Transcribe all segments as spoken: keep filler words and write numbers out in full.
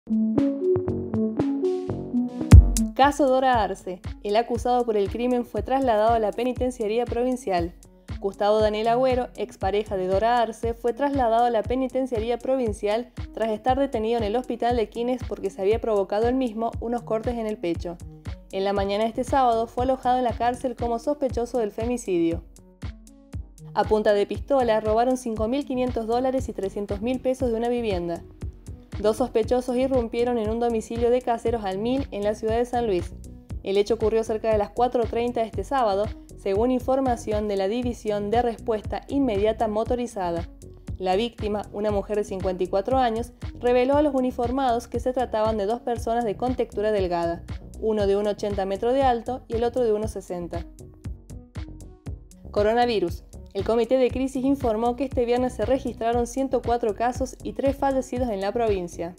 Caso Dora Arce. El acusado por el crimen fue trasladado a la penitenciaría provincial. Gustavo Daniel Agüero, expareja de Dora Arce, fue trasladado a la penitenciaría provincial tras estar detenido en el hospital de Quines porque se había provocado él mismo unos cortes en el pecho. En la mañana de este sábado fue alojado en la cárcel como sospechoso del femicidio. A punta de pistola robaron cinco mil quinientos dólares y trescientos mil pesos de una vivienda. Dos sospechosos irrumpieron en un domicilio de Caseros al Mil en la ciudad de San Luis. El hecho ocurrió cerca de las cuatro treinta de este sábado, según información de la División de Respuesta Inmediata Motorizada. La víctima, una mujer de cincuenta y cuatro años, reveló a los uniformados que se trataban de dos personas de contextura delgada, uno de uno ochenta metros de alto y el otro de uno sesenta. Coronavirus. El Comité de Crisis informó que este viernes se registraron ciento cuatro casos y tres fallecidos en la provincia.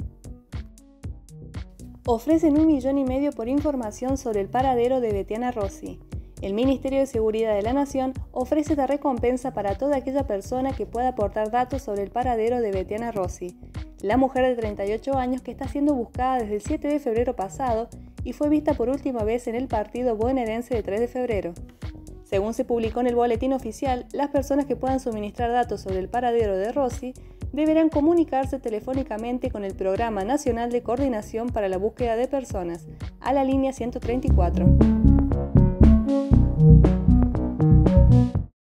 Ofrecen un millón y medio por información sobre el paradero de Betiana Rossi. El Ministerio de Seguridad de la Nación ofrece esta recompensa para toda aquella persona que pueda aportar datos sobre el paradero de Betiana Rossi, la mujer de treinta y ocho años que está siendo buscada desde el siete de febrero pasado y fue vista por última vez en el partido bonaerense de tres de febrero. Según se publicó en el boletín oficial, las personas que puedan suministrar datos sobre el paradero de Rossi deberán comunicarse telefónicamente con el Programa Nacional de Coordinación para la Búsqueda de Personas, a la línea ciento treinta y cuatro.